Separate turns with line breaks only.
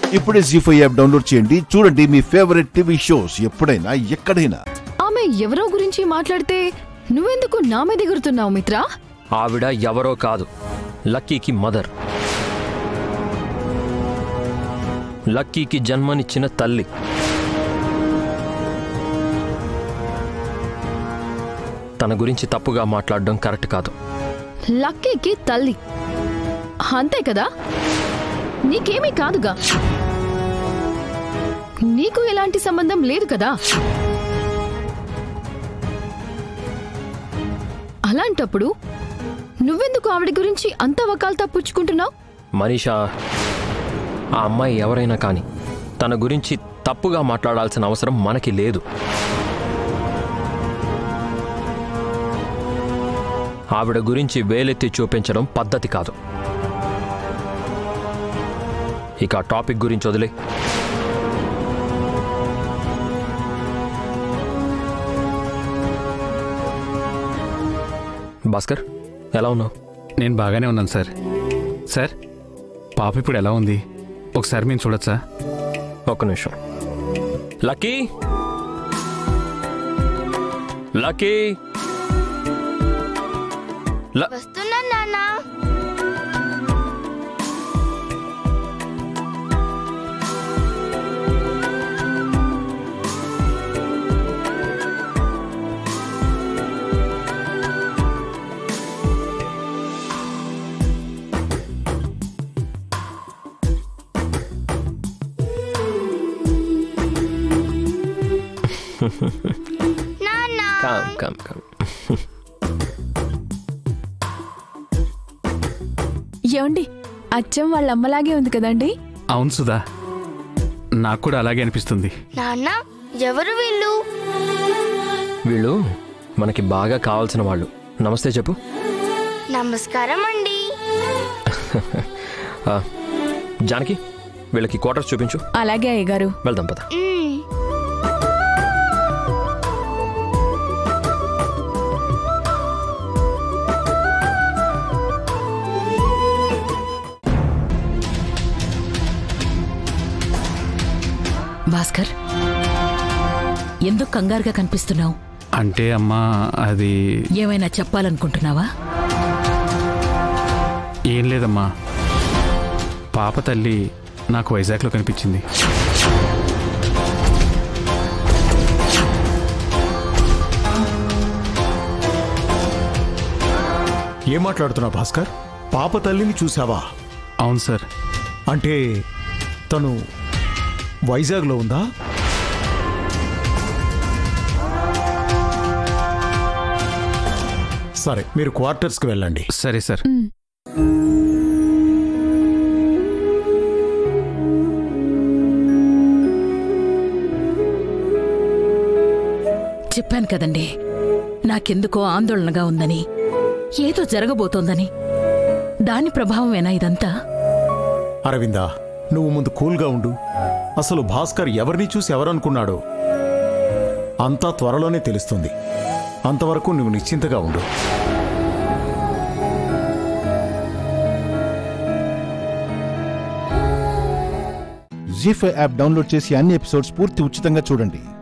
ఇప్పుడే జీ5 app download చేయండి. చూడండి మీ ఫేవరెట్ టీవీ షోస్ ఎప్పుడైనా ఎక్కడైనా.
ఆమె ఎవరో గురించి మాట్లాడితే నువ్వెందుకు నా మీద ఎగురుతున్నావు మిత్రా?
ఆవిడ ఎవరో కాదు, లక్కీకి మదర్. లక్కీకి జన్మనిచ్చిన తల్లి. తన గురించి తప్పుగా మాట్లాడడం కరెక్ట్ కాదు.
లక్కీకి తల్లి అంతే కదా? నీకేమీ కాదుగా, నీకు ఎలాంటి సంబంధం లేదు కదా. అలాంటప్పుడు నువ్వెందుకు ఆవిడ గురించి అంత వకాల్తా పుచ్చుకుంటున్నావు?
మనీషా, ఆ అమ్మాయి ఎవరైనా కానీ తన గురించి తప్పుగా మాట్లాడాల్సిన అవసరం మనకి లేదు. ఆవిడ గురించి వేలెత్తి చూపించడం పద్ధతి కాదు. ఇక ఆ టాపిక్ గురించి వదిలే. భాస్కర్, ఎలా ఉన్నావు?
నేను బాగానే ఉన్నాను సార్. సార్, పాప ఇప్పుడు ఎలా ఉంది? ఒకసారి మేము చూడొచ్చా?
ఒక్క నిమిషం. లక్కీ, లక్కీ,
వస్తున్నా నాన్న. నాన్న,
కమ్ కమ్.
ఏమండి, అచ్చం వాళ్ళ అమ్మలాగే ఉంది కదండి?
అవును సుధా, నాకు కూడా అలాగే అనిపిస్తుంది.
నాన్న, ఎవరు వీళ్ళు?
వీళ్ళు మనకి బాగా కావాల్సిన వాళ్ళు. నమస్తే చెప్పు.
నమస్కారం అండి.
జానకి, వీళ్ళకి క్వార్టర్స్ చూపించు.
అలాగే అయ్యగారు.
వెళ్దాం పద.
భాస్కర్, ఎందుకు కంగారుగా కనిపిస్తున్నావు?
అంటే అమ్మా, అది
ఏమైనా చెప్పాలనుకుంటున్నావా?
ఏం లేదమ్మా, పాప తల్లి నాకు వైజాగ్లో కనిపించింది.
ఏం మాట్లాడుతున్నావు భాస్కర్? పాప తల్లిని చూసావా?
అవును సార్.
అంటే తను వైజాగ్లో ఉందా? సరే, మీరు క్వార్టర్స్కి వెళ్ళండి.
సరే సార్.
చెప్పాను కదండి, నాకెందుకో ఆందోళనగా ఉందని, ఏదో జరగబోతోందని. దాని ప్రభావమేనా ఇదంతా?
అరవిందా, నువ్వు ముందు కూల్గా ఉండు. అసలు భాస్కర్ ఎవరిని చూసి ఎవరనుకున్నాడో అంతా త్వరలోనే తెలుస్తుంది. అంతవరకు నువ్వు నిశ్చింతగా ఉండు.
జీ5 యాప్ డౌన్లోడ్ చేసి అన్ని ఎపిసోడ్స్ పూర్తి ఉచితంగా చూడండి.